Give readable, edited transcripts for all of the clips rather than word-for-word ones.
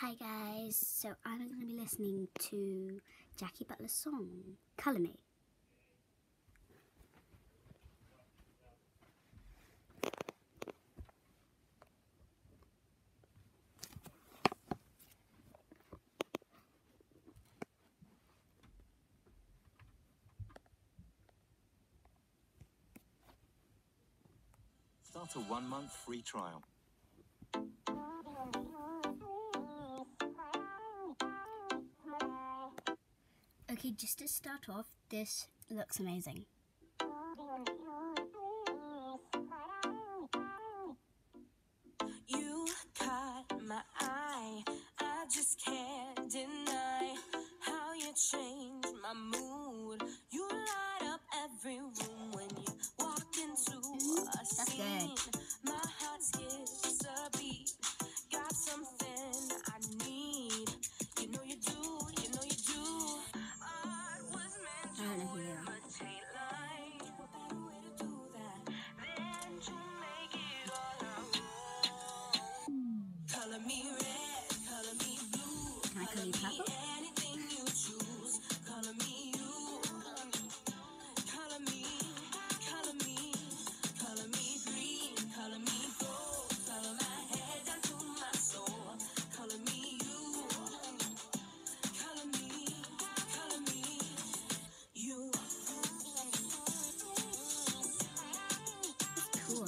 Hi guys, so I'm going to be listening to Jackie Butler's song, Colour Me. Start a 1-month free trial. Okay, just to start off, this looks amazing. You caught my eye, I just can't deny how you change my mood. You light up every room when you walk into a scene. My heart skips a beat, got something I need. You know you do, you know you do. Art was meant to imitate light. What better way to do that than to make it all our own? Color me red, color me blue, Can I call you Purple? anything you choose. Color me you, color me, color me, color me green, color me gold, color my head down to my soul. Color me you, color me you. Cool.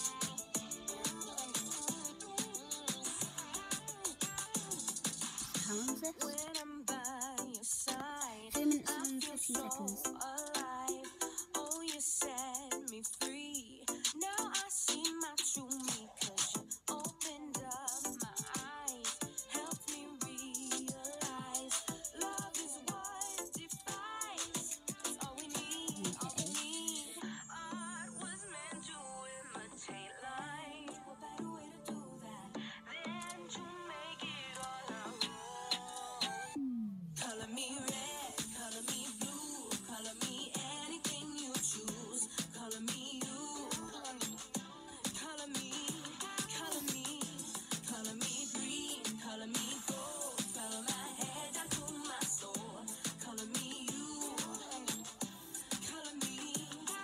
How long is this? When I'm by your side, 2 minutes I and feel 15 so seconds. alive. Oh, you set me free. Now I see my true me, 'cause you opened up my eyes, helped me realize love is what defines. It's all we need, all we need. Art was meant to imitate light. What better way to do that than to make it all our own? Color me red, color me blue, color me anything you choose. Color me you, color me, color me, color me green, color me gold, color my head down to my soul. Color me you, color me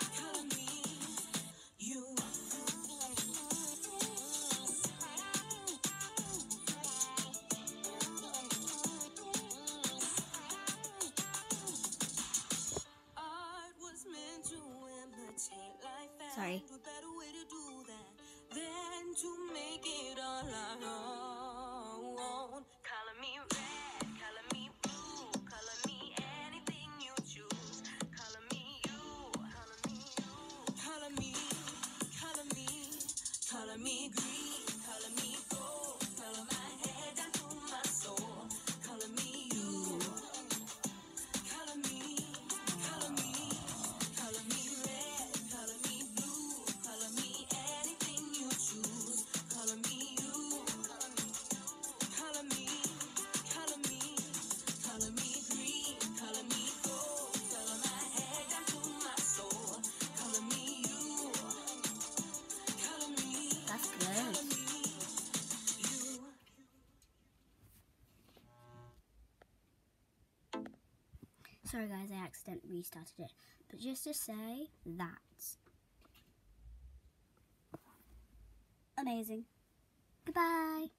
you. Art was meant to imitate life, and Sorry. what better way to do that than to make it all our own? Color me red, color me blue, color me anything you choose. Color me you, color me you, color me, color me, color me green, color me gold, color my head down to my soul. Color me you, color me, color me, color me red, color me blue, color me anything you choose. Color me you, color me, color me, color me green, color me gold, color my head down to my soul. Color me you, color me, That's color good. me you. Sorry guys, I accidentally restarted it. But just to say, that's amazing. Goodbye.